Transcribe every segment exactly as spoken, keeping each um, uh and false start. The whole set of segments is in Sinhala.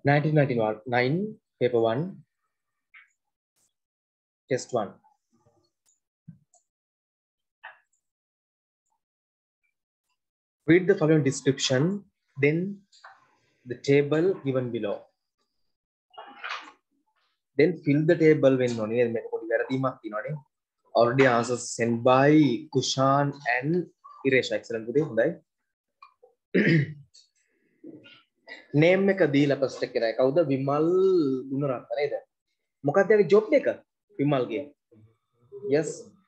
nineteen ninety-nine, paper one, test one. Read the following description, then the table given below. Then fill the table when no need. Already answers sent by Kushan and Iresha. Excellent. Name එක දීලා ප්‍රශ්න කරා. කවුද? විමල් ගුණරත්න නේද? මොකක්ද යාගේ ජොබ් එක? විමල්ගේ. Yes.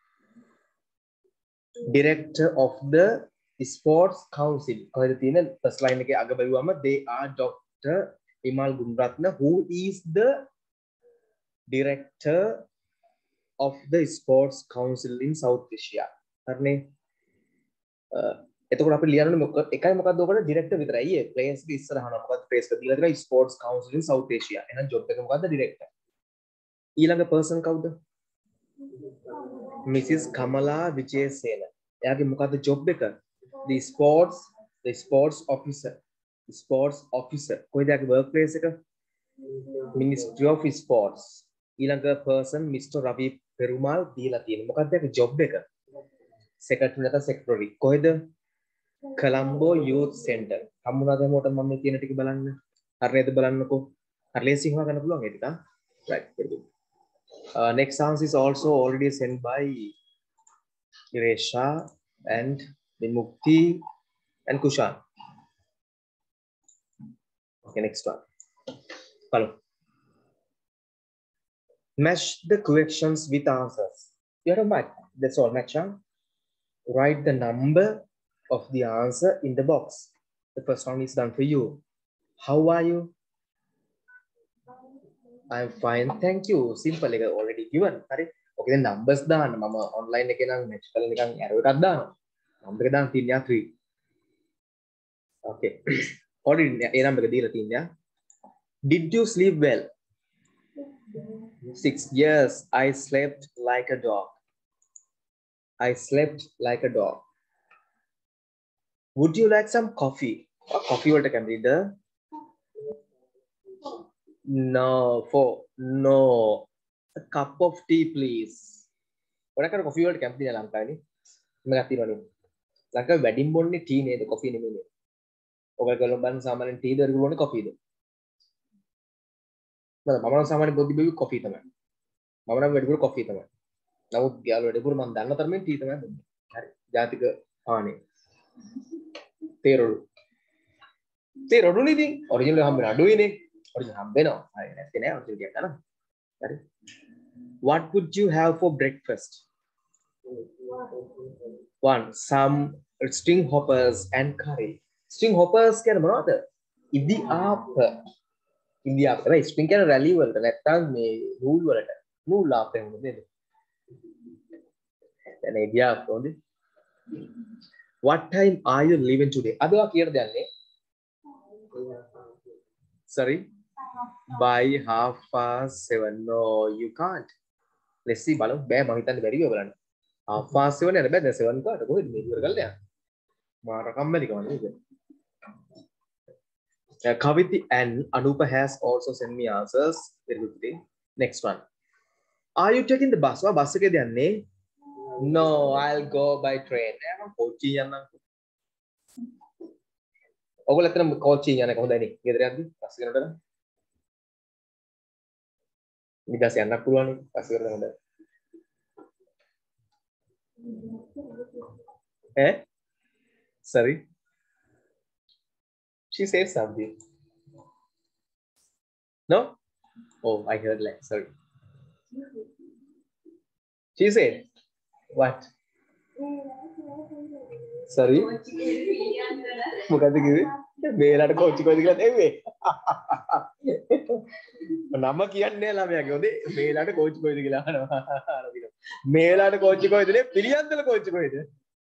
Director of the Sports Council. කොහෙද තියෙන first line එකේ අග බැලුවම they are Doctor Wimal Gunaratne who is the director of the Sports Council in South Asia. හරිනේ. එතකොට අපි ලියන්න ඕනේ එකයි මොකක්ද ඔකට ඩිරෙක්ටර් විතරයි. ඒ ප්ලේස් එක ඉස්සරහන මොකක්ද ප්ලේස් එක දීලා තියෙනවා sports council in South Asia. එහෙනම් ජොබ් එක මොකක්ද ඩිරෙක්ටර්. ඊළඟ පර්සන් කවුද? මිසිස් කමලා විජේසේන. එයාගේ මොකක්ද ජොබ් එක? the sports the sports officer sports officer. කොහෙද එයාගේ work place එක? Ministry of Sports. ඊළඟ පර්සන් මිස්ටර් රවි පෙරුමාල් දීලා තියෙනවා. මොකක්ද එයාගේ ජොබ් එක? secretary නැත්නම් secretary. කොහෙද? Colombo Youth Center. හම්බුණාද මොකට මම මේ කියන ටික බලන්න. හරියද බලන්නකෝ. හරි ලේසි හොයා ගන්න පුළුවන් ඒ ටික. Right. Very good. Uh, next answer is also already sent by Iresha and Mukti and Kushan. Okay, next one. Follow. Match the questions with answers. You have to match. That's all. Match. Huh? Write the number of the answer in the box. The first one is done for you. How are you? I'm fine, thank you. Simple, like already given. Okay, the numbers done. Mama online again. Next one, like arrow cut down. Number done. Tinya three. Okay. Already, a number deal. Tinya. Did you sleep well? Six. Yes, I slept like a dog. I slept like a dog. Would you like some coffee? Or coffee water can be the no for no a cup of tea, please. What kind of coffee water can be the Lanka? Magati no. Lanka wedding bond ni tea ne the coffee ne me. Over Colomban Saman tea there will coffee. But Mama Saman body be coffee the man. Mama very good coffee the man. Now the already good man than another man tea the man. Jatika honey. Terror. Terror do anything. Originally, I'm not doing it. Originally, I'm not. I What would you have for breakfast? One, some string hoppers and curry. String hoppers can mother. In the up. In the up. Right. String can rally well. That time may rule well. No laughing. An idea of it. What time are you leaving today? Adu akiyar danne. Sorry. By half past seven. No, you can't. Let's see. Balu. Be mahitan very well. Half past seven. And be seven ka. Go ahead. Maybe you're gonna. Mara kamali kamani. Kaviti and Anupa has also sent me answers. Very good. Next one. Are you taking the bus? Wa bus ke danne. No, I'll go by train. Kochi yana. Ogol athana Kochi yana kohonda ni. Gedara yaddi bus ekකට. Nidas yanna puluwan ni bus ekකට honda. Eh? Sorry. She said something. No? Oh, I heard like sorry. She said. What? Sorry? මොකද කිව්වේ? මේලාට කෝච්චි කොයිද කියලා දෙන්නේ. නම කියන්නේ ළමයාගේ. හොඳේ මේලාට කෝච්චි කොයිද කියලා අහනවා. මේලාට කෝච්චි කොයිද නේ? පිළියන්දල කෝච්චි කොයිද?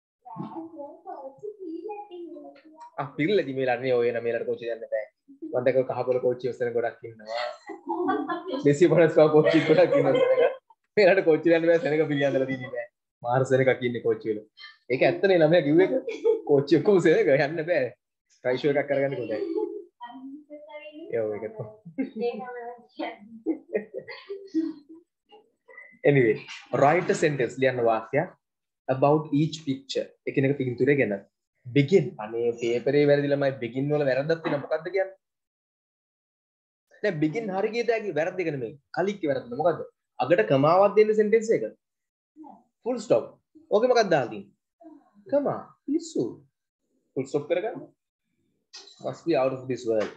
ආ පිළිලදී මේලාට නේ ඔය එන මේලාට කෝච්චි යන්න බෑ. මම දැක්ක කහකොළ කෝච්චි ඔස්සන ගොඩක් ඉන්නවා. දෙසිය පනස් කව කෝච්චි ගොඩක් ඉන්නවා. මේලාට කෝච්චි යන්න බෑ සෙනග පිළියන්දල දින්නේ නෑ. මාර්සෙනක ඉන්නේ කෝච්චි වල. ඒක ඇත්තනේ ළමයා කිව්ව එක. කෝච්චි ඔක්කොම සෙනග යන්න බෑ. ට්‍රයි ෂෝ එකක් කරගන්න කොහොමද? Anyway, write a sentence ලියන්න වාක්‍යයක් about each picture. එකිනෙක පින්තූරය ගැන. Begin. අනේ පේපරේ වැරදිලාමයි begin වල වැරද්දක් තියෙනවා. මොකද්ද කියන්නේ? දැන් begin හරි ගියද ඇයි වැරද්ද එක නෙමෙයි. කලික්ක වැරද්ද මොකද්ද? අගට කමාවක් දෙන්න sentence එක. Full stop. ඕකේ මොකක්ද දාලා තියෙන්නේ? කමා. පිස්සු. Full stop කරගන්න. Must be out of this world.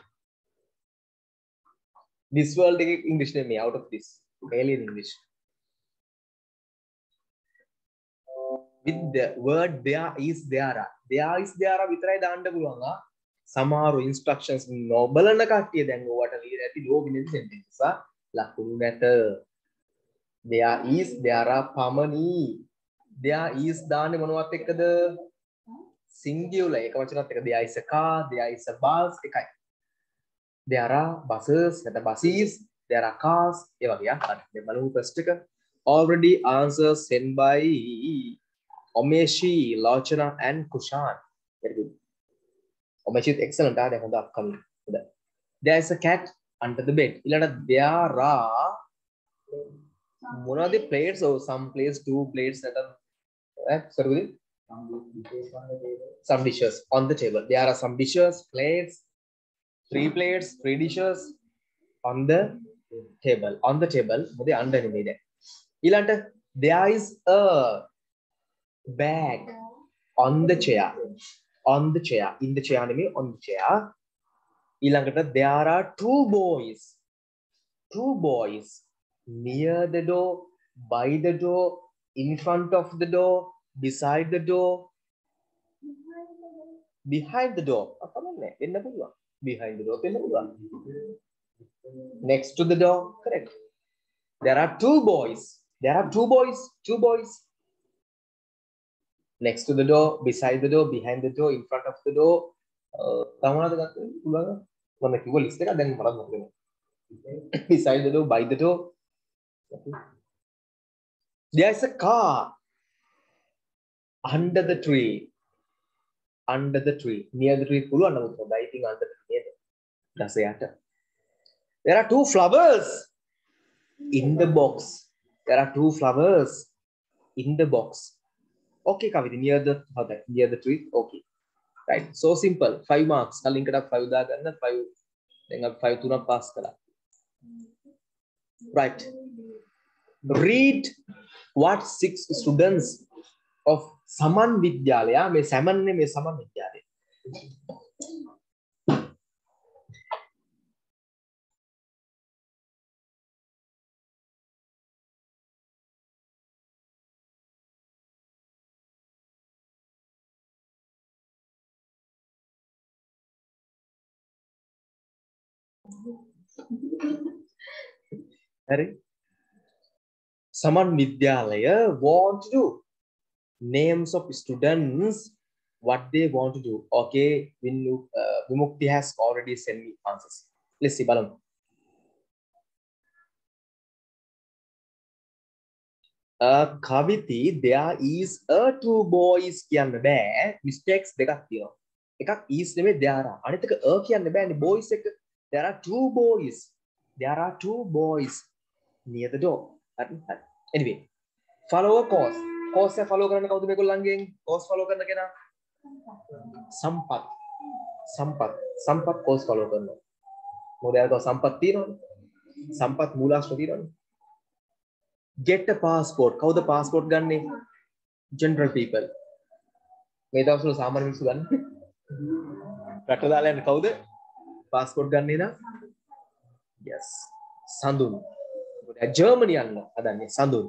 This world එකේ English නෙමෙයි out of this. Alien English. With the word there is there. There is there විතරයි දාන්න පුළුවන් ආ. සමහර instructions නොබලන කට්ටිය දැන් ඔයාට ලියලා ඇති ලෝගිනේ sentence ආ ලකුණු නැත. There is there are පමණි. There is දාන්නේ මොනවත් එක්කද? Singular එක වචනත් එක. There is a car, there is a bus එකයි. There are buses, නැත්නම් buses, there are cars ඒ වගේ ආ. හරි. දැන් බලමු first එක. Already answers sent by Omeshi, Lochana and Kushan. Very good. Omeshi is excellent. Ah, dekho da upcoming. There is a cat under the bed. Ilada there are one of the plates or some plates, two plates that are eh, sorry, some dishes on the table. There are some dishes, plates, three plates, three dishes on the table. On the table, mode under ni de. Ilada there is a bag on the chair. On the chair. In the chair name on the chair. Ilangata there are two boys. Two boys near the door, by the door, in front of the door, beside the door, behind the door. Behind the door. Next to the door. Correct. There are two boys. There are two boys. Two boys. Next to the door, beside the door, behind the door, in front of the door. Beside the door, by the door. There is a car under the tree. Under the tree. Near the tree. I think under the tree. That's it. There are two flowers in the box. There are two flowers in the box. Okay, Kaviti, near the near the tree. Okay, right. So simple. Five marks. Kalling kada five da ganna five. Then up five tuna pass kala. Right. Read what six students of Saman Vidyalaya. Me Saman ne me Saman Vidyalaya. Harry, Saman Vidyalaya want to do names of students, what they want to do. Okay, Vinu, uh, Vimukti has already sent me answers. Let's see, Balam. Uh, Kaviti, there is a two boys kiyanna bෑ. Mistakes දෙකක් තියෙනවා. එකක් is නෙමෙයි there are. අනිත් එක a කියන්න බෑනේ boys එක. There are two boys. There are two boys near the door. Anyway, follow a course. Course එක follow කරන්න කවුද මේගොල්ලන්ගෙන්? Course follow කරන කෙනා? සම්පත්. සම්පත්. සම්පත් course follow කරනවා. මොකද යාළුවා සම්පත් තියෙනවනේ. සම්පත් මූලාශ්‍ර තියෙනවනේ. Get a passport. කවුද passport ගන්නෙ? General people. මේ දවස්වල සාමාන්‍ය මිනිස්සු ගන්න. රට දාලා යන්නේ කවුද? passport ගන්නෙ නා? Yes. Sandun. Germany යන්න හදන්නේ Sandun.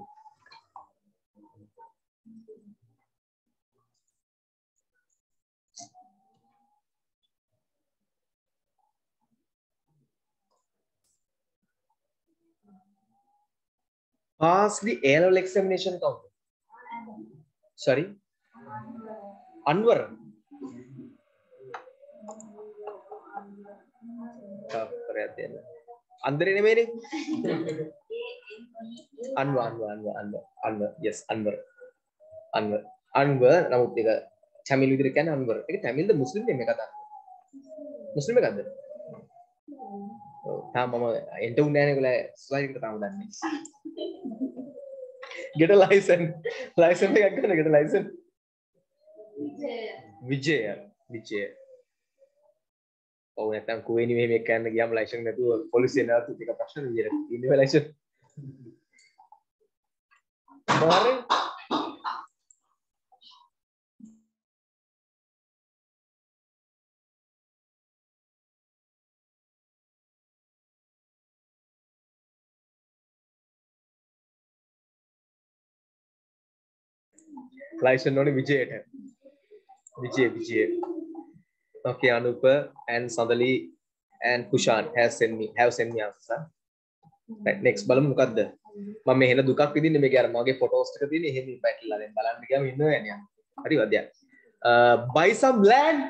Pass the A-level examination count. Sorry? Anwar. Andre ne mere? Anwar, Anwar, Anwar, Anwar, Anwar. Yes, Anwar. Anwar. Anwar. Namuth eka Tamil vidira kiyanne Anwar. Eka Tamil da Muslim name ekada. Muslim ekada. තාම මම එන්ට උන්නේ නැහැ නේ ඒගොල්ලෝ ස්ලයිඩ් එකට තාම දන්නේ. get a license license එකක් ගන්න get a license. විජය විජය ඔව් නැත්තම් කුවේනි මෙහෙම එක්ක යන්න ගියාම ලයිසන් නැතුව පොලිසිය නැවතුත් එක ප්‍රශ්න විදියට ඉන්නේ ලයිසන්. මොහරේ license only Vijayට. Vijay, Vijay. Okay, Anupa and Sadali and Kushan has sent me have sent me answer. Right, next බලමු මොකද්ද? මම මේ හෙන දුකක් විඳින්නේ මේක අර මගේ ෆොටෝස් ටික තියෙන එහෙම පැටලලා දැන් බලන්න ගියාම ඉන්නවා යන්නේ. හරිවද? Uh buy some land.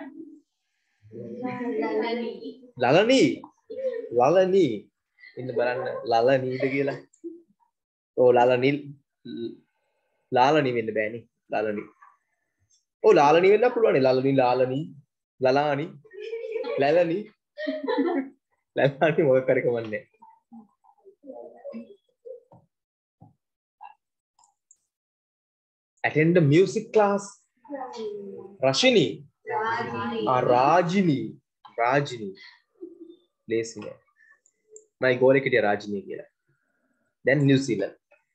ලලනී. ලලනී. ඉන්න බලන්න ලලනීද කියලා. ඔව් ලලනී ලාලනී වෙන්න බෑනේ. ලාලනී. ඔව් ලාලනී වෙන්න පුළුවන් නේ. ලාලනී ලාලනී ලලානි ලලනී ලලානි මොකක් කරේ කමන්නේ. attend the music class. Rashini. Ah Rajini. Rajini. Listen. My goal එක හිටියා රාජිනී කියලා. Then New Zealand.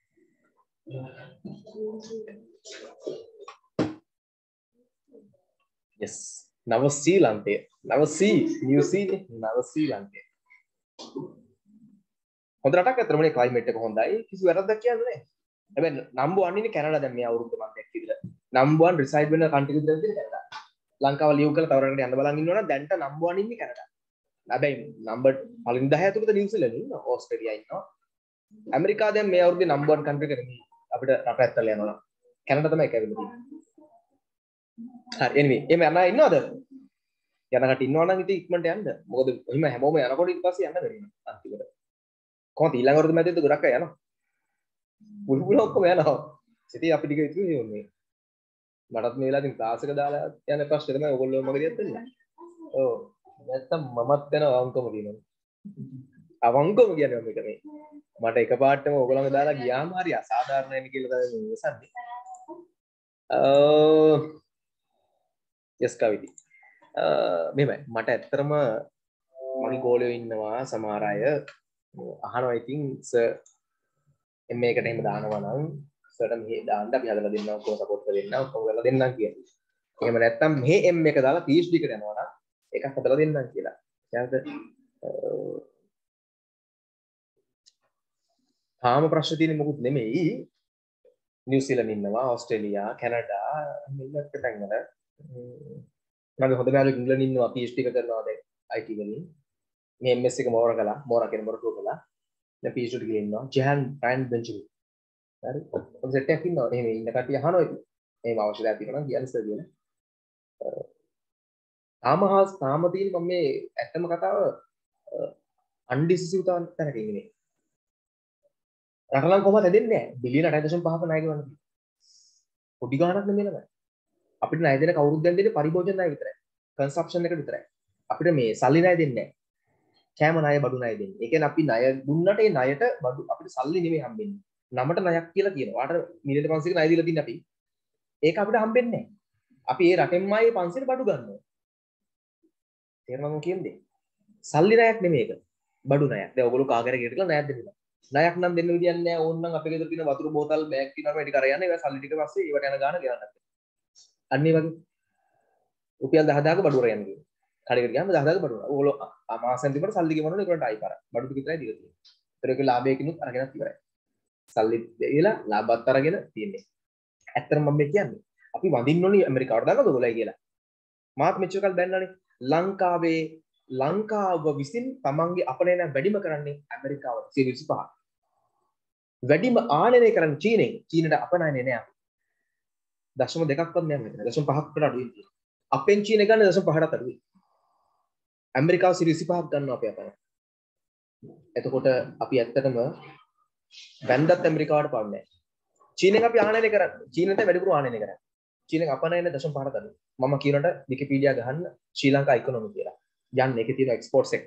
Yes. නව ශ්‍රීලන්තය. නව සී නිව් සී නව ශ්‍රීලන්තය. හොඳ රටක් අතරම නේ ක්ලයිමේට් එක හොඳයි. කිසි වැරද්දක් කියන්නේ නැහැ. හැබැයි නම්බර් one ඉන්නේ කැනඩා දැන් මේ අවුරුද්ද මන්දයක් විතර. නම්බර් one රිසයිඩ් වෙන කන්ට්‍රි එක දැන් කැනඩා. ලංකාව ලියු කරලා තව රටකට යන්න බලන් ඉන්නවනම් දැන්ට නම්බර් one ඉන්නේ කැනඩා. හැබැයි නම්බර් පළවෙනි දහය ඇතුළත නිව්සීලන්ත ඉන්නවා. ඕස්ට්‍රේලියා ඉන්නවා. ඇමරිකාව දැන් මේ අවුරුද්දේ නම්බර් one කන්ට්‍රි එක නෙමෙයි. අපිට රට ඇත්තට යනවා. කැනඩා තමයි කැවිලා තියෙන්නේ. හරි anyway එමෙ අනා ඉන්නවද? යනකට ඉන්නවා නම් ඉතින් ඉක්මනට යන්න. මොකද එහෙම හැමෝම යනකොට ඊට පස්සේ යන්න බැරි වෙනවා අන්තිමට. කොහොමද ඊළඟ වරුද්ද මැදේද ගොඩක් අය යනවා. පුළු පුළු ඔක්කොම යනවා. ඉතින් අපි ටික ඉතුරු වෙන්නේ. මටත් මේ වෙලාවකින් ක්ලාස් එක දාලා යන ප්‍රශ්නේ තමයි ඔයගොල්ලෝ මගදී යන්නේ. ඔව්. නැත්තම් මමත් යනවා අවංකම කියනවා. අවංකම කියන්නේ මේක මේ. මට එකපාරටම ඔයගොල්ලන්ව දාලා ගියාම හරි අසාධාරණයි කියලා තමයි මම ඉවසන්නේ. අ යස් කවිති. මෙහෙමයි මට ඇත්තටම මගේ ගෝලයෝ ඉන්නවා සමහර අය අහනවා ඉතින් සර් එම් එකට එහෙම දානවා නම් සර්ට මෙහෙ දාන්න අපි හදලා දෙන්නම් ඔක්කොම සපෝට් කරලා දෙන්නම් ඔක්කොම කරලා දෙන්නම් කියලා. එහෙම නැත්නම් මෙහෙ එම් එක දාලා පී එච් ඩී එකට යනවා නම් එකක් හදලා දෙන්නම් කියලා. ඊට තාම ප්‍රශ්න තියෙන්නේ මොකුත් නෙමෙයි. නිව්සීලන්ත ඉන්නවා, ඕස්ට්‍රේලියා, කැනඩා මෙල්ලත් තැන්වල මගේ හොඳ යාළුවෙක් ඉංග්‍රීසි ඉන්නවා පී එච් ඩී එක කරනවා දැන් I T වලින්. මේ එම් එස් එක මෝර කළා, මෝර කියන මොරටුව කළා. දැන් පී එච් ඩී එකේ ඉන්නවා. Jahan Ryan Benjamin. හරි. ඔය සෙට් එකක් ඉන්නවා. එහෙම ඉන්න කට්ටිය අහනවා ඉතින්. එහෙම අවශ්‍යතාවය තියෙනවා නම් කියන්න සර් කියලා. තාම හාස් තාම තියෙන මම මේ ඇත්තම කතාව අන්ඩිසිසිව් තැනක ඉන්නේ. රටලන් කොහොමද හැදෙන්නේ නැහැ. බිලියන අටයි දශම පහක ණය ගෙවන්න තියෙනවා. පොඩි ගාණක් නෙමෙයි නේද? අපිට ණය දෙන කවුරුත් දැන් දෙන්නේ පරිභෝජන ණය විතරයි. කන්සප්ෂන් එකට විතරයි. අපිට මේ සල්ලි ණය දෙන්නේ නැහැ. කෑම ණය බඩු ණය දෙන්නේ. ඒ කියන්නේ අපි ණය දුන්නට ඒ ණයට බඩු අපිට සල්ලි නෙමෙයි හම්බෙන්නේ. නමට ණයක් කියලා කියනවා. වාට මිලියන පන්සීයක ණය දීලා තින්නේ අපි. ඒක අපිට හම්බෙන්නේ නැහැ. අපි ඒ රටෙන්මයි පන්සීයට බඩු ගන්නවා. තේරෙනවද මම කියන්නේ? සල්ලි ණයක් නෙමෙයි ඒක. බඩු ණයක්. දැන් ඔයගොල්ලෝ කාගරේ ගෙට කියලා ණයක් දෙන්නවා. ණයක් නම් දෙන්න විදියක් නැහැ. ඕන නම් අපේ ගෙදර තියෙන වතුර බෝතල් බෑග් තියෙනවා මේ ටික අරගෙන ඒවා සල්ලි ටික පස්සේ ඒවට යන ගාන ගෙවන්නත්. අන්න ඒ වගේ. රුපියල් දහදාක බඩු අරගෙන ගිහින්. කඩේකට ගියාම දහදාක බඩු. ඔයගොල්ලෝ මාසෙන් දීපට සල්ලි ගෙවනවා ඒකට ආයි පාර. බඩු ටික විතරයි දීලා තියෙන්නේ. ඒතර ඒකේ ලාභයකිනුත් අරගෙනත් ඉවරයි. සල්ලි දීලා ලාභත් අරගෙන තියෙන්නේ. ඇත්තටම මම කියන්නේ අපි වඳින්න ඕනි ඇමරිකාවට දාන්නද ඔයගොල්ලෝ කියලා. මාත් මෙච්චර කල් බැන්නනේ. ලංකාවේ ලංකාව විසින් තමන්ගේ අපනයන වැඩිම කරන්නේ ඇමරිකාවට සියයට විසිපහ. වැඩිම ආනයනය කරන්නේ චීනෙන්. චීනට අපනයනේ නෑ. දශම දෙකක්වත් නෑ මෙතන. දශම පහකට අඩුයි තියෙන්නේ. අපෙන් චීන ගන්න දශම පහකට අඩුයි. ඇමරිකාව සියයට විසිපහක් ගන්නවා අපි අපන. එතකොට අපි ඇත්තටම වැන්දත් ඇමරිකාවට පාන්නේ නෑ. චීනෙන් අපි ආනයනය කරන්නේ. චීනෙන්ට වැඩිපුර ආනයනය කරන්නේ. චීනෙන් අපනයන දශම පහකට අඩුයි. මම කියනට විකිපීඩියා ගහන්න ශ්‍රී ලංකා ඉකොනොමි කියලා. යන්න ඒකේ තියෙන එක්ස්පෝර්ට් සෙක්ටර් එක.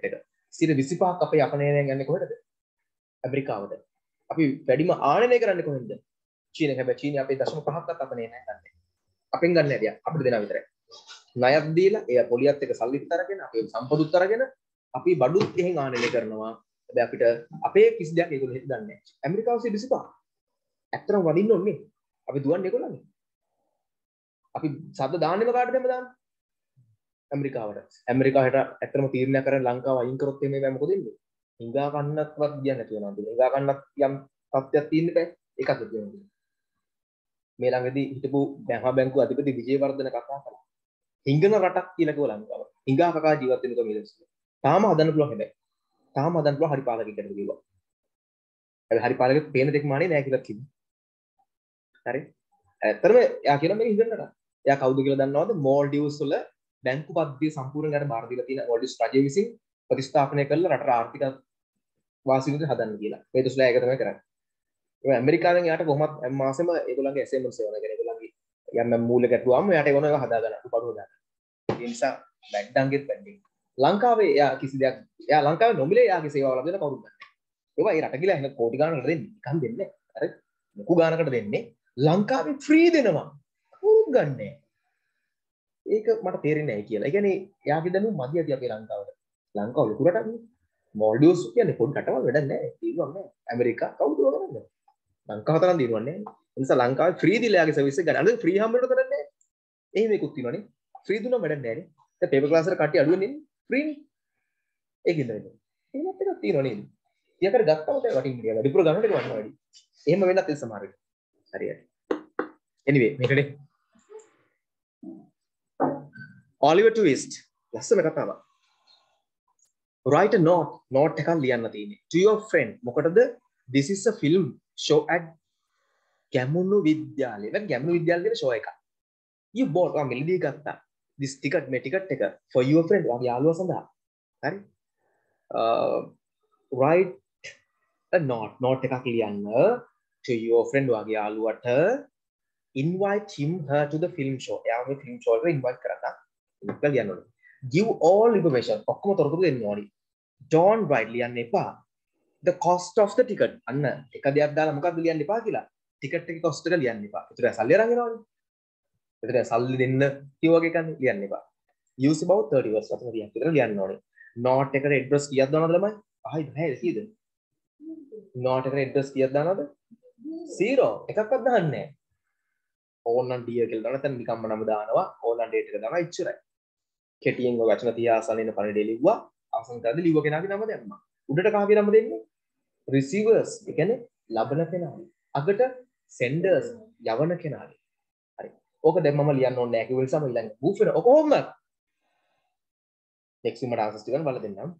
සියයට විසිපහක් අපේ අපනයනයෙන් යන්නේ කොහෙටද? ඇමරිකාවට. අපි වැඩිම ආනයනය කරන්නේ කොහෙන්ද? චීනෙන්. හැබැයි චීනේ අපේ දශම පහක්වත් අපනයනයෙන් ගන්නෑ. අපෙන් ගන්න හැදියා අපිට දෙනවා විතරයි. ණයක් දීලා එයා පොලියත් එක්ක සල්ලිත් අරගෙන අපේ සම්පතුත් අරගෙන අපි බඩුත් එහෙන් ආනයනය කරනවා. හැබැයි අපිට අපේ කිසි දෙයක් ඒගොල්ලෝ හිත දන්නේ නැහැ. ඇමරිකාව සියයට විසිපහ. ඇත්තටම වදින්න ඕනේ. අපි දුවන්නේ ඒගොල්ලන්ගේ. අපි සද්ද දාන්නෙම කාටද එම දාන්නේ? ඇමරිකාවට. ඇමරිකාවට ඇත්තටම තීරණය කරන ලංකාව අයින් කරොත් එමේ මොකද වෙන්නේ? හිඟා කන්නත්වත් කියන්නේ නැතුව යනවා. හිඟා කන්නත් යම් තත්ත්වයක් තියෙන්න බෑ. ඒකත් කියනවා. මේ ළඟදී හිටපු මහා බැංකුව අධිපති විජේවර්ධන කතා කළා. හිඟන රටක් කියලා කිව්ව ලංකාව. හිඟා කකා ජීවත් වෙන කමියුනිස්ට්. තාම හදන්න පුළුවන් හැබැයි. තාම හදන්න පුළුවන් හරි පාලකයෙක්ට කිව්වා. හැබැයි හරි පාලකෙක් පේන දෙයක් මානේ නෑ කියලා කිව්වා. හරි. ඇත්තටම එයා කියන මේක හිඟන රටක්. එයා කවුද කියලා දන්නවද? මෝල්ඩිව්ස් වල බැංකු පද්ධතිය සම්පූර්ණයෙන් බාර දීලා තියෙන මෝල්ඩිව්ස් රජය විසින් ප්‍රතිස්ථාපනය කරලා රටට ආර්ථික වාසියුත් හදන්න කියලා. මේ දුස්ලා ඒක තමයි කරන්නේ. ඒ ඇමරිකාවෙන් යාට කොහොමත් මාසෙම ඒගොල්ලන්ගේ ඇසෙන්මන්ට් සේවන කරන ඒගොල්ලන්ගේ යම් යම් මූලික ගැටුවාම යාට ඒගොල්ලෝ ඒක හදා ගන්න උපදව ගන්න. ඒ නිසා බැඩ්ඩන්ගෙත් බැඩ්ඩින්. ලංකාවේ යා කිසි දෙයක් යා ලංකාවේ නොමිලේ යාගේ සේවාව ලබන කවුරුත් නැහැ. ඒවා ඒ රට ගිලා එහෙම කෝටි ගානකට දෙන්නේ. නිකන් දෙන්නේ නැහැ. හරි. ලොකු ගානකට දෙන්නේ. ලංකාවේ ෆ්‍රී දෙනවා. කවුරුත් ගන්නෑ. ඒක මට තේරෙන්නේ නැහැ කියලා. ඒ කියන්නේ යාගේ දැනුම මදි ඇති අපේ ලංකාවට. ලංකාව ලොකු රටක් නේ. මෝල්ඩිව්ස් කියන්නේ පොඩි රටවල් වැඩක් නැහැ. තියෙනවා නෑ. ඇමරිකා කවුද කරන්නේ? ලංකාව තරම් දිනුවන්නේ නැහැ. ඒ නිසා ලංකාවේ ෆ්‍රී දීලා යාගේ සර්විස් එක ගන්න. අද ෆ්‍රී හම්බ වෙනකොට කරන්නේ නැහැ. එහෙම එකක් තියෙනවනේ. ෆ්‍රී දුන්නා වැඩක් නැහැ නේ. දැන් පේපර් ක්ලාස් වල කට්ටිය අඩුවෙන් ඉන්නේ. ෆ්‍රී නේ. ඒකින්ද නේද? එහෙමත් එකක් තියෙනවා නේද? ඊයකට ගත්තම තමයි වටින් ගියා. වැඩිපුර ගන්නට ඒක වටිනවා වැඩි. එහෙම වෙන්නත් ඒ සමහර වෙලාවට. හරියට. anyway මේකනේ Oliver Twist ලස්සන කතාවක්. Write a note note එකක් ලියන්න තියෙන්නේ. To your friend. මොකටද? This is a film show at Gemunu විද්‍යාලය. දැන් ගැමුණු විද්‍යාලේ තියෙන show එකක්. You bought a මිලදී ගත්තා. This ticket මේ ticket එක for your friend ඔයාගේ යාළුවා සඳහා. හරි? Uh, write a note note එකක් ලියන්න to your friend ඔයාගේ යාළුවට invite him her to the film show. එයා මේ film show එකට invite කරන්න. ඒක ලියන්න ඕනේ. Give all information. ඔක්කොම තොරතුරු දෙන්න ඕනේ. Don't write ලියන්න එපා. The cost of the ticket. අන්න එක දෙයක් දාලා මොකක්ද ලියන්න එපා කියලා. ටිකට් එකේ cost එක ලියන්න එපා. ඒතර සල්ලි අරන් එනවනේ. ඒතර සල්ලි දෙන්න කිව්ව වගේ කන්නේ ලියන්න එපා. Use about thirty words වතුන තියක් විතර ලියන්න ඕනේ. note එකට address කීයක් දානවද ළමයි? අහයි නැහැ කීයද? note එකට address කීයක් දානවද? zero. එකක්වත් දාන්නේ නැහැ. ඕනනම් dear කියලා දාන නැත්නම් නිකම්ම නම දානවා. ඕනනම් date එක දානවා ඉච්චරයි. කෙටියෙන් ඔය වචන තියා අසන්න ඉන්න පරිදි ලිව්වා. අවසන් කරද්දී ලිව්ව කෙනාගේ නම දැම්මා. උඩට කාගේ නම දෙන්නේ? receivers. ඒ කියන්නේ ලබන කෙනාගේ. අගට senders යවන කෙනාගේ. හරි. ඕක දැන් මම ලියන්න ඕනේ නැහැ කිව්ව නිසා මම ඊළඟ proof වෙන. ඔක කොහොමද? next මට answers ටික බලලා දෙන්නම්.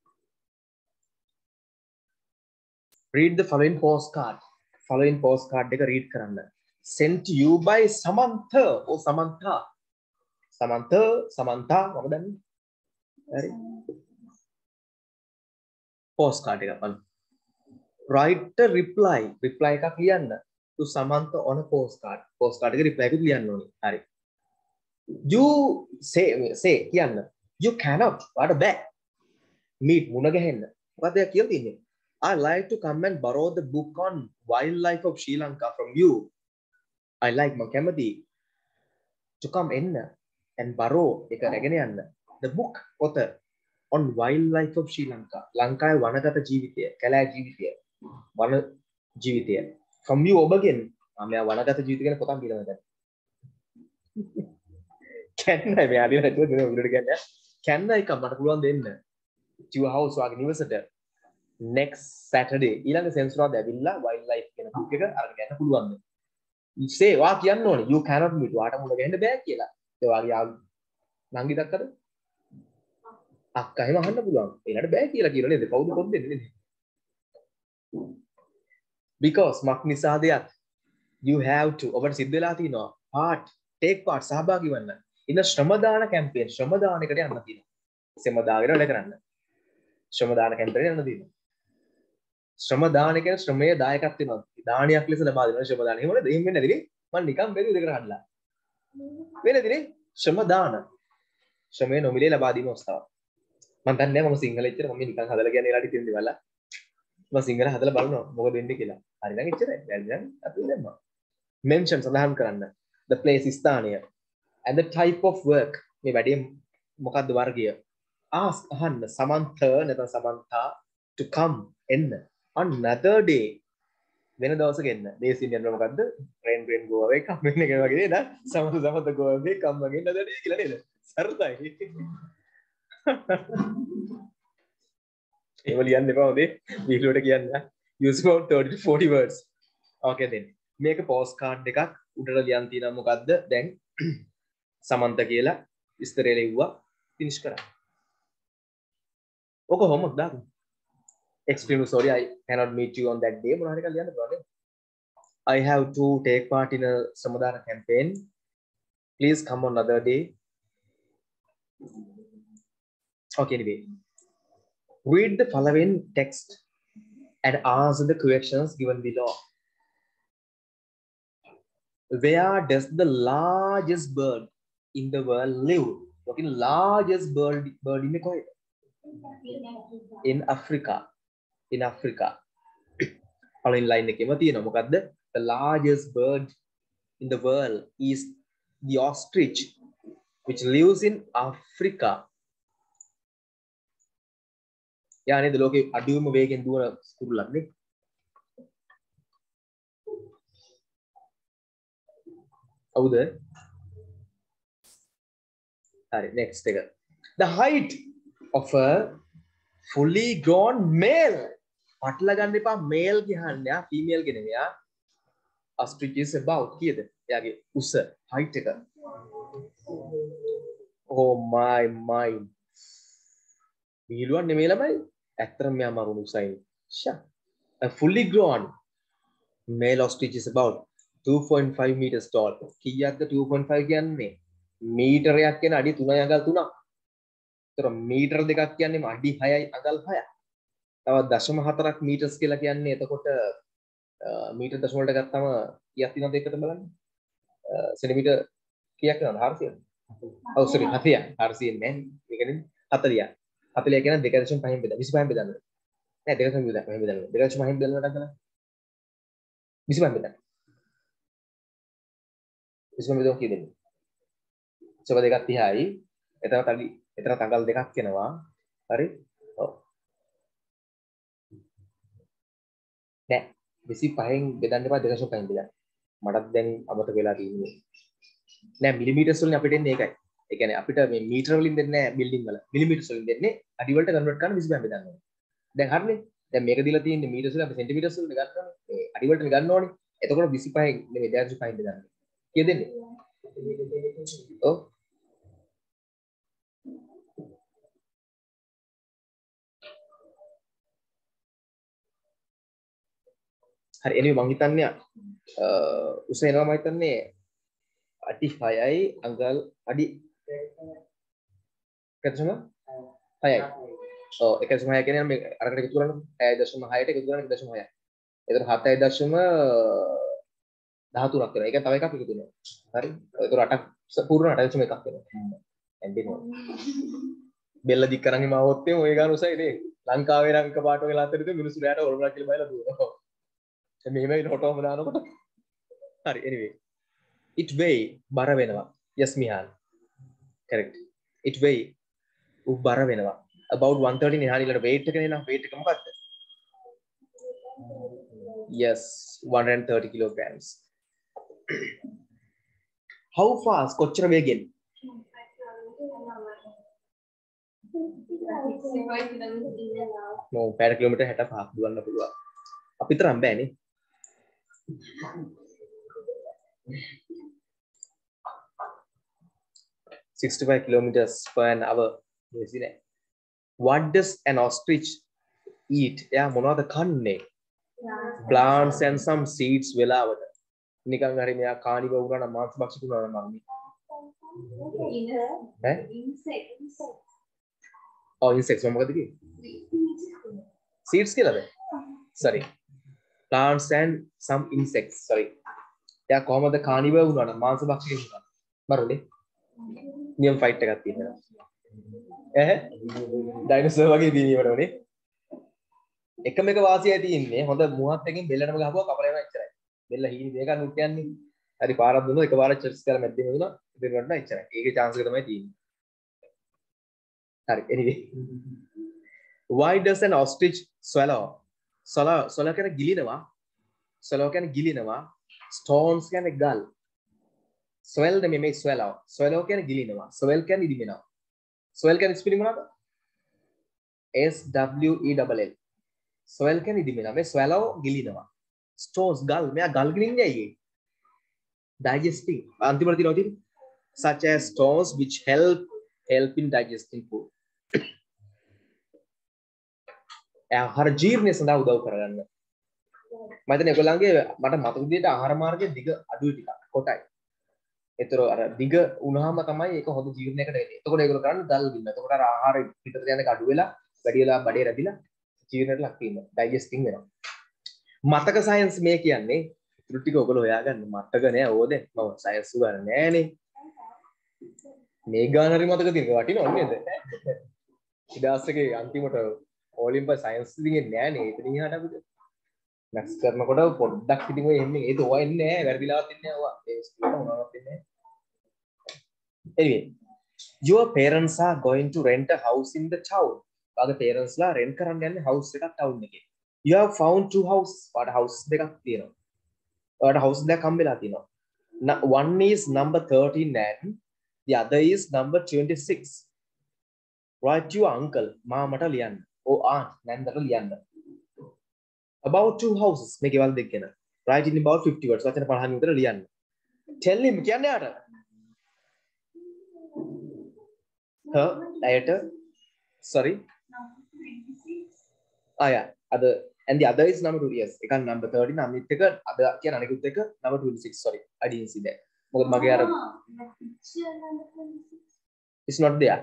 read the following postcard. following postcard එක read කරන්න. sent to you by Samantha. Oh Samantha. Samantha, Samantha මොකද දන්නේ? හරි. postcard එකක් බලන්න. write a reply. reply එකක් ලියන්න. to Samantha on a postcard. postcard එකේ reply එකක් ලියන්න ඕනේ. හරි. you say say කියන්න. You cannot. what a bad. meet මුණ ගැහෙන්න. මොකද එයා කියලා තින්නේ? I like to come and borrow the book on wildlife of Sri Lanka from you. I like මම කැමති to come එන්න and borrow එක රැගෙන යන්න. the book පොත on wildlife of Sri Lanka. ලංකාවේ වනගත ජීවිතය, කැලෑ ජීවිතය, වන ජීවිතය. from you ඔබගෙන් මම මෙයා වනගත ජීවිතය ගැන පොතක් කියලා මතක්. කැන්නයි මෙයා දින හිතුව දින උඩට ගන්න. කැන්න එක මට පුළුවන් දෙන්න. to your house වාගේ නිවසට next Saturday ඊළඟ සෙන්සුරාදා ඇවිල්ලා wildlife කියන book එක අරගෙන යන්න පුළුවන්ද? you say වා කියන්න ඕනේ you cannot meet වාට මුල ගහන්න බෑ කියලා. ඒ වාගේ යාළු නංගි දක්කද? අක්කා එහෙම අහන්න පුළුවන්. ඒකට බෑ කියලා කියනවා නේද? කවුද පොත් දෙන්නේ නේද? because මක් නිසා දෙයක් you have to ඔබට සිද්ධ වෙලා තිනවා part take part සහභාගී වෙන්න. ඉන්න ශ්‍රමදාන කැම්පේන් ශ්‍රමදාන එකට යන්න තියෙනවා. සෙම දාගෙන වැඩ කරන්න. ශ්‍රමදාන කැම්පේන් යන්න තියෙනවා. ශ්‍රමදාන කියන ශ්‍රමයේ දායකත්වය වෙනවා. දානයක් ලෙස ලබා දෙනවා ශ්‍රමදාන. එහෙම නේද? එහෙම වෙන්නේ නැතිනේ. මම නිකන් බැරි දෙකට හදලා. වෙන්නේ නැතිනේ ශ්‍රමදාන. ශ්‍රමයේ නොමිලේ ලබා දීම අවස්ථාව. මම දන්නේ නැහැ මම සිංහල එච්චර මම නිකන් හදලා කියන්නේ ඒලාට තියෙන දේවල්. මම සිංහල හදලා බලනවා මොකද වෙන්නේ කියලා. හරි නම් එච්චරයි. බැරි නම් අපි දැම්මා. mention සඳහන් කරන්න. the place ස්ථානය and the type of work මේ වැඩේ මොකක්ද වර්ගය. ask අහන්න Samantha නැත්නම් Samantha to come එන්න another day වෙන දවසක එන්න. days in යනවා මොකද්ද? rain rain go away come in එක වගේ නේද? Samantha Samantha go away come again another day කියලා නේද? සරලයි. ඒව ලියන්න එපා හොඳේ. වීඩියෝට කියන්න. use about thirty to forty words. okay then. මේක පෝස්ට් කාඩ් එකක් උඩට ලියන් තියෙනවා මොකද්ද? දැන් සමන්ත කියලා විස්තරය ලිව්වා. finish කරා. ඔක homework දාන්න. extremely sorry I cannot meet you on that day මොනවා හරි එකක් ලියන්න පුළුවන්. I have to take part in a Samadhana campaign. Please come on another day. Okay, anyway. Read the following text and answer the questions given below. Where does the largest bird in the world live? Okay, largest bird bird in the in Africa. In Africa. Following line එකේම තියෙනවා මොකද්ද? The largest bird in the world is the ostrich, which lives in Africa. යා නේද ලෝකේ අඩුවම වේගෙන් දුවන කුරුල්ලක් නේ. හවුද? හරි next එක. The height of a fully grown male. පටල ගන්න එපා male කියන්නේ ආ female ගේ නෙවෙයි ආ. ostrich is about කීයද? එයාගේ උස height එක. Oh my my. විහිළුවක් නෙමෙයි ළමයි. ඇත්තටම මෙයා මරුණු උසයි. ෂා. A fully grown male ostrich is about two point five meters tall. කීයක්ද two point five කියන්නේ? මීටරයක් කියන අඩි තුනයි අඟල් තුනක්. ඒතර මීටර දෙකක් කියන්නේ අඩි හයයි අඟල් හයක්. තවත් දශම හතරක් මීටර්ස් කියලා කියන්නේ එතකොට මීටර දශම වලට ගත්තම කීයක් තියෙනවද ඒකට බලන්න. සෙන්ටිමීටර කීයක් වෙනවද? හාරසියද? ඔව් සෝරි හතලියක්. හාරසිය නෑ. ඒ කියන්නේ හතලියක්. හතලිය කියන දෙක දශම පහෙන් බෙදා විසිපහෙන් බෙදන්න. නෑ දෙක දශම පහෙන් බෙදන්න. දෙක දශම පහෙන් බෙදන්න වැඩක් කරලා විසිපහෙන් බෙදන්න. විසිපහෙන් බෙදුවා කී දෙන්නේ? සබ දෙකක් තිහයි. එතනත් අඩි එතනත් අඟල් දෙකක් එනවා. හරි? ඔව්. නෑ විසිපහෙන් බෙදන්න එපා දෙක දශම පහෙන් බෙදන්න. මටත් දැන් අමතක වෙලා තියෙන්නේ. නෑ මිලිමීටර්ස් වලින් අපිට එන්නේ ඒකයි. ඒ කියන්නේ අපිට මේ මීටර වලින් දෙන්නේ නෑ බිල්ඩින් වල. මිලිමීටර්ස් වලින් දෙන්නේ අඩි වලට කන්වර්ට් කරන විසිපහෙන් බෙදන්න ඕනේ. දැන් හරිනේ. දැන් මේක දීලා තියෙන්නේ මීටර්ස් වල අපි සෙන්ටිමීටර්ස් වලින් ගන්න ඕනේ. මේ අඩි වලට ගන්න ඕනේ. එතකොට විසිපහෙන් නෙමෙයි දෙක දශම පහෙන් බෙදන්න. කීයද දෙන්නේ? ඔව්. හරි anyway මම හිතන්නේ උස එනවා මම හිතන්නේ අඩි හයයි අඟල් අඩි එකදශම හයයි. ඔව් එකදශම හය කියන්නේ මේ අරකට එකතු කරන්න හය දශම හයට එකතු කරන්න එක දශම හයයි. එතකොට හතයි දශම දහතුනක් වෙනවා. ඒක තව එකක් එකතු වෙනවා. හරි. එතකොට අටක් පූර්ණ අට දශම එකක් වෙනවා. එන්දිනවා. බෙල්ල දික් කරන් හිමාවොත් එමේ ඔය ගාන උසයි නේ. ලංකාවේ නම් එක පාට වෙලා අතරින් මිනිස්සු රැට ඔරමුණක් කියලා බයලා දුවනවා. මෙහෙමයි හොටවම දානකොට. හරි anyway. It weigh බර වෙනවා. Yes Mihan. Correct. It weigh උ බර වෙනවා. About one thirty නේ හරියට weight එක නේ නම් weight එක මොකක්ද? Yes, one hundred thirty kilograms. How fast කොච්චර වේගෙන්? නෝ පැය කිලෝමීටර් හැටපහක් දුවන්න පුළුවන්. අපිට නම් බෑනේ. sixty-five kilometers per an hour. What does an ostrich eat? Yeah, මොනවද කන්නේ? Plants and some seeds වෙලාවට. නිකන් හරි මෙයා කානිව වුණා නම් මාංශ භක්ෂක වුණා නම් මම. ඈ? insects. Oh, insects මොකද කිව්වේ? Seeds කියලාද? Sorry. Plants and some insects. Sorry. එයා කොහමද කානිව වුණා නම් මාංශ භක්ෂක වුණා. බරනේ. නියම ෆයිට් එකක් තියෙනවා. ඈ ඩයිනෝසර් වගේ දිනීමට උනේ. එකම එක වාසියයි තියෙන්නේ හොඳ මුවහත් එකකින් බෙල්ලටම ගහපුවා කපලා යනවා එච්චරයි. බෙල්ල හීනි දෙක ගන්න උත් යන්නේ. හරි පාරක් දුන්නා එකපාරක් චර්ස් කරලා මැද්දේම දුන්නා. ඉතින් වටනවා එච්චරයි. ඒකේ chance එක තමයි තියෙන්නේ. හරි anyway. Why does an ostrich swallow? swallow swallow කියන්නේ ගිලිනවා. swallow කියන්නේ ගිලිනවා. stones කියන්නේ ගල්. swell නෙමෙයි swallow. swallow කියන්නේ ගිලිනවා. swell කියන්නේ ඉදිමෙනවා. swell කියන්නේ ස්පෙලිං මොනවද? S W E L L. swell කියන්නේ ඉදිමෙනවා. මේ swallow ගිලිනවා. stones ගල්. මෙයා ගල් ගිලින්නේ ඇයි ඒ? digesting. අන්තිමට තියෙනවා තියෙන්නේ. such as stones which help help in digesting food. ආහාර ජීර්ණය සඳහා උදව් කරගන්න. මම හිතන්නේ ඒගොල්ලන්ගේ මට මතක විදිහට ආහාර මාර්ගයේ දිග අඩුයි ටිකක් කොටයි. ඒතර අර දිග වුණාම තමයි ඒක හොඳ ජීර්ණයකට වෙන්නේ. එතකොට ඒගොල්ලෝ කරන්නේ ගල් ගින්න. එතකොට අර ආහාර පිටට යන එක අඩු වෙලා වැඩි වෙලා බඩේ රැඳිලා ජීර්ණයට ලක් වෙනවා. ඩයිජෙස්ටිං වෙනවා. මතක සයන්ස් මේ කියන්නේ ඉතුරු ටික ඔයගොල්ලෝ හොයාගන්න. මතක නෑ ඕද? මම සයන්ස් උගන්න නෑනේ. මේ ගාන හරි මතක තියෙන වටිනව නේද? ඉදාසකේ අන්තිමට ඔලිම්පස් සයන්ස් ඉතින් නෑනේ. එතනින් එහාට අපිට මැක්ස් කරනකොට පොඩ්ඩක් ඉතින් ඔය එන්නේ ඒක ඔය එන්නේ නෑ. වැරදිලාවත් එන්නේ නෑ ඔය. ඒ ස්කූලේ මොනවවත් එන්නේ නෑ. Anyway, your parents are going to rent a house in the town. Other parents la rent කරන්න යන්නේ house එකක් town එකේ. You have found two house. what house දෙකක් තියෙනවා. ඔයාලට house දෙකක් හම්බෙලා තියෙනවා. One is number thirteen and the other is number twenty-six. Write to your uncle. මාමට ලියන්න. or aunt නැන්දට ලියන්න. About two houses. මේ ගෙවල් දෙක ගැන. Write in about fifty words. වචන පහකින් විතර ලියන්න. Tell him කියන්නේ යාට. her ඇයට sorry ah yeah other and the other is number two yes එකක් number thirteen අනිත් එක අද කියන අනිකුත් එක number twenty-six sorry I didn't see that මොකද මගේ අර it's not there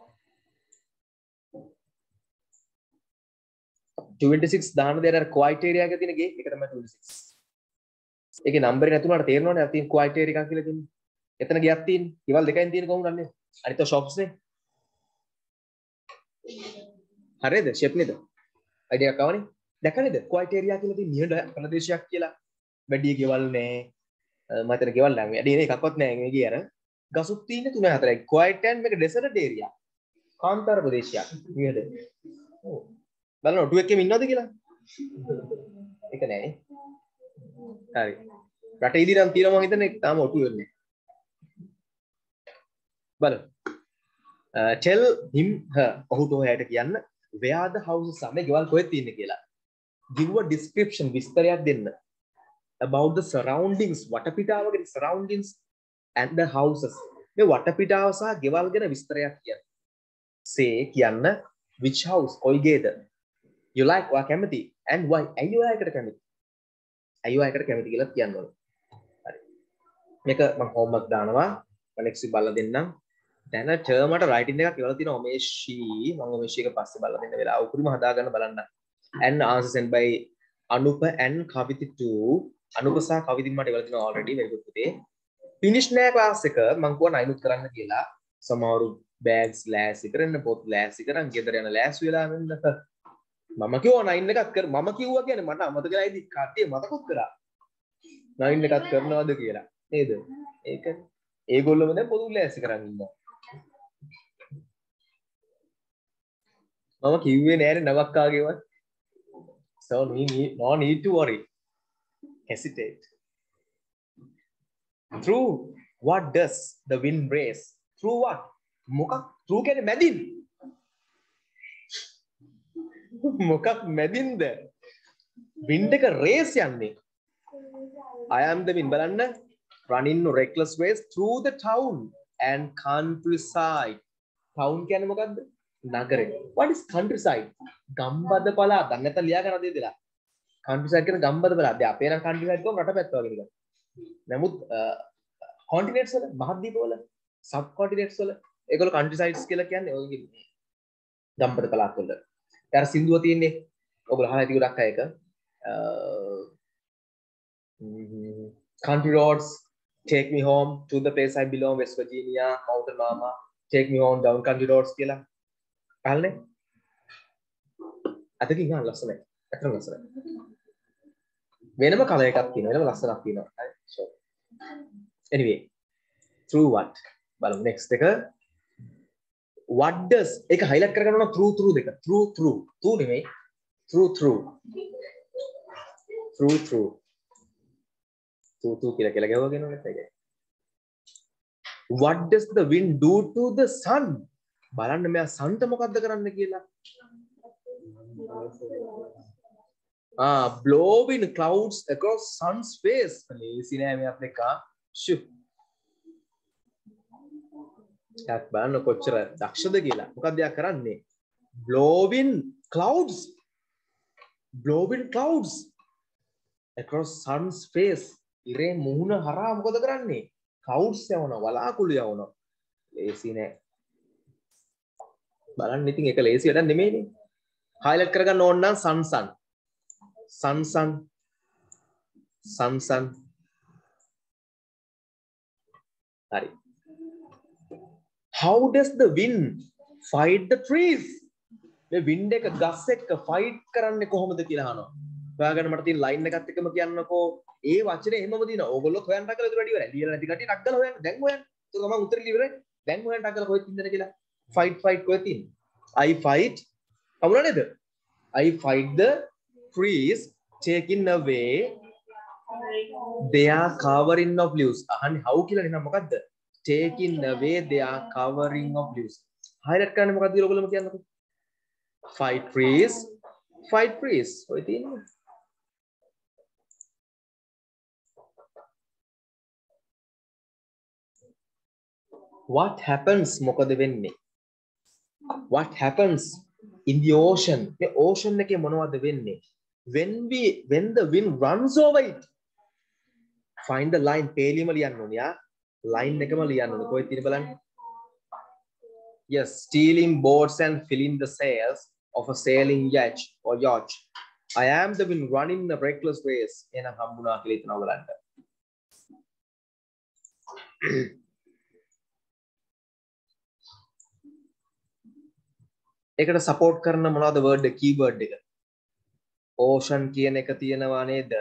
twenty-six දාන දෙයට අර quiet area එක තියෙන ගේ ඒක තමයි twenty-six ඒකේ number එක නැතුණාට තේරෙනවනේ අර තියෙන quiet area එකක් කියලා තියෙන්නේ එතන ගියක් තියෙන්නේ ගෙවල් දෙකෙන් තියෙන කොහොමද අන්නේ අනිත් shops නේ හරිද ෂේප් නේද අයිඩියා එකක් ආවනේ දැක්ක නේද ක්වයිට් ඒරියා කියලා තියෙන නිහඬ ප්‍රදේශයක් කියලා වැඩි ගෙවල් නැහැ මම හිතන ගෙවල් නැහැ වැඩි නේ එකක්වත් නැහැ මේ ගියේ අර ගසුත් තියෙන තුන හතරයි ක්වයිට් and මේක ඩෙසර්ට් ඒරියා කාන්තාර ප්‍රදේශයක් නිහඬ ඔව් බලන්න ඔටු එකෙම ඉන්නවද කියලා ඒක නෑනේ හරි රට ඉදිරියන් තියෙනවා මම හිතන්නේ තාම ඔටු වෙන්නේ බලන්න Uh, tell him her ඔහුට ඔයාට කියන්න where the houses are මේ ගෙවල් කොහෙද තියෙන්නේ කියලා give a description විස්තරයක් දෙන්න about the surroundings වටපිටාවගේ surroundings and the houses මේ වටපිටාව සහ ගෙවල් ගැන විස්තරයක් කියන්න say කියන්න which house කොයි ගේද you like ඔයා කැමති and why ඇයි ඔයා එකට කැමති ඇයි ඔයා එකට කැමති කියලා කියන්න ඕනේ හරි මේක මම homework දානවා මම next week බලලා දෙන්නම් දැන් ටර්මට රයිටින් එකක් කියලා තියෙනවා ඔමේෂි මම ඔමේෂි එක පස්සේ බලලා දෙන්න වෙලාව උපරිම හදා ගන්න බලන්න and answer sent by අනුප and කවිති two අනුප සහ කවිති මට ඉවල තියෙනවා already very good පුතේ finish නෑ class එක මම කිව්වා නයින් උත් කරන්න කියලා සමහරු bags ලෑස්ති කරන්න පොත් ලෑස්ති කරන් ගෙදර යන ලෑස්ති වෙලා මෙන්න මම කිව්වා නයින් එකක් කර මම කිව්වා කියන්නේ මට අමතකලා ඉදි කට්ටිය මතකුත් කරා නයින් එකක් කරනවද කියලා නේද ඒක ඒගොල්ලෝම දැන් පොදු ලෑස්ති කරන් ඉන්නවා මම කිව්වේ නෑනේ නවක්කාගේවත් so we need no need to worry hesitate through what does the wind race through what මොකක් through කියන්නේ මැදින් මොකක් මැදින්ද wind එක race යන්නේ I am the wind බලන්න running reckless race through the town and countryside town කියන්නේ මොකක්ද නගරේ what is countryside ගම්බද පළාත දැන් නැත්නම් ලියා ගන්න දෙයක් දෙලා countryside කියන ගම්බද පළාත දැන් අපේ නම් countryside කොහොම රට පැත්ත වගේ නිකන් නමුත් continents වල මහද්වීප වල sub continents වල ඒගොල්ලෝ countrysides කියලා කියන්නේ ඔය ගම්බද පළාත් වල ඊට සින්දුව තියෙන්නේ ඔයගොල්ලෝ අහලා ඇති ගොඩක් අය එක country roads take me home to the place I belong West Virginia mountain mama take me on down country roads කියලා. අහන්නේ? අතකින් ගන්න ලස්සනයි. අතන ලස්සනයි. වෙනම කලර් එකක් තියෙනවා. වෙනම ලස්සනක් තියෙනවා. හරි. sure. Anyway, through what? බලමු next එක. What does ඒක highlight කරගන්න ඕන through through දෙක. through through. through නෙමෙයි. through through. through through. through through කියලා කියලා ගහවගෙන ඕනෙත් ඒකයි. What does the wind do to the sun? බලන්න මෙයා සන්ට මොකද්ද කරන්න කියලා. Ah, blowing clouds across sun's face. ලේසි නෑ මෙයාත් එක්ක. ෂු. යක් බලන්න කොච්චර දක්ෂද කියලා. මොකක්ද එයා කරන්නේ? Blowing clouds. Blowing clouds across sun's face. ඉරේ මුහුණ හරහා මොකද කරන්නේ? clouds යවනවා, වලාකුළු යවනවා. ලේසි නෑ. බලන්න ඉතින් ඒක ලේසි වැඩක් නෙමෙයිනේ. highlight කරගන්න ඕන නම් sun sun. sun sun. sun sun. හරි. How does the wind fight the trees? මේ wind එක ගස් එක්ක fight කරන්නේ කොහොමද කියලා අහනවා. ඔයාගන්න මට තියෙන line එකත් එක්කම කියන්නකෝ. ඒ වචනේ එහෙමම දිනවා. ඕගොල්ලෝ හොයන්න ටක් කරලා ඉතුරු වැඩි ඉවරයි. ලියලා නැති කට්ටිය ටක් කරලා හොයන්න. දැන් හොයන්න. ඒක මම උත්තර ලියලා ඉවරයි. දැන් හොයන්න ටක් කරලා කොහෙද තින්දද කියලා. fight fight කොහෙද තියෙන්නේ? I fight. අමුණා නේද? I fight the trees taking away their covering of leaves. අහන්නේ how කියලා නේ මොකද්ද? taking away their covering of leaves. highlight කරන්නේ මොකද්ද කියලා ඔයගොල්ලෝම කියන්නකෝ. fight trees. fight trees. ඔය තියෙන්නේ. What happens මොකද වෙන්නේ? What happens in the ocean? The ocean එකේ මොනවද වෙන්නේ? When we when the wind runs over it. Find the line. පේලියම ලියන්න ඕනේ යා. line එකම ලියන්න ඕනේ. කොහෙද තියෙන්නේ බලන්න. Yes, stealing boats and filling the sails of a sailing yacht or yacht. I am the wind running a reckless race. එහෙනම් හම්බුණා කියලා හිතනවා බලන්න. ඒකට support කරන මොනවද word එක keyword එක ocean කියන එක තියෙනවා නේද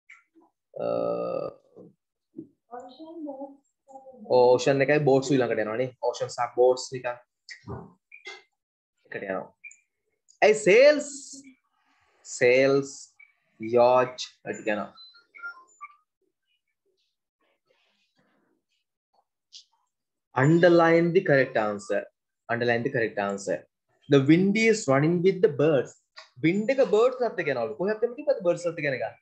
ocean එකයි boats ඊළඟට යනවා නේ ocean සහ boats නිකන් එකට යනවා ඒ sails sails yacht ටික යනවා underline the correct answer underline the correct answer The wind is running with the birds. Wind එක birds අත් එක්ක යනවලු. කොහොමද මේ කිව්වද birds අත් එක්ක යන එක?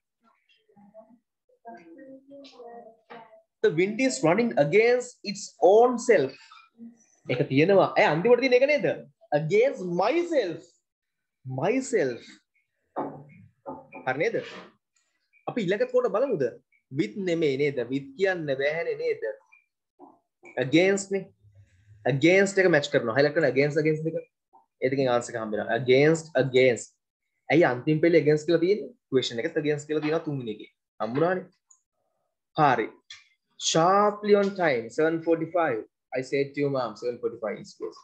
The wind is running against its own self. ඒක තියෙනවා. ඒ අන්තිමට තියෙන එක නේද? Against myself. Myself. හරි නේද? අපි ඊළඟට කොහොමද බලමුද? With නෙමෙයි නේද? With කියන්න බෑනේ නේද? Against නේ. Against එක match කරනවා. highlight කරන against against එක. ඒකෙන් answer එක හම්බ වෙනවා against against ඇයි අන්තිම පෙළේ against කියලා තියෙන්නේ question එකත් against කියලා තියෙනවා තුන්වෙනි එකේ හම්බුණානේ හරි sharply on time seven forty-five I said to you ma'am seven forty-five is close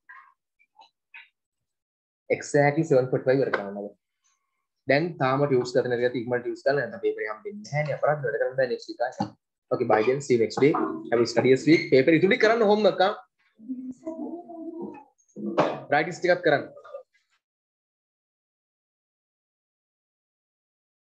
exactly seven forty-five වර කරනවා දැන් තාම ටියුස් කරන එක ඉක්මනට ටියුස් කරලා නැත්නම් paper එක හම්බෙන්නේ නැහැ නේ අපරාධ වැඩ කරන්න බෑ next week ආයි okay bye then see you next week have a studious week paper ඉතුරු කරන්න homework ආ Practice ටිකක් කරන්න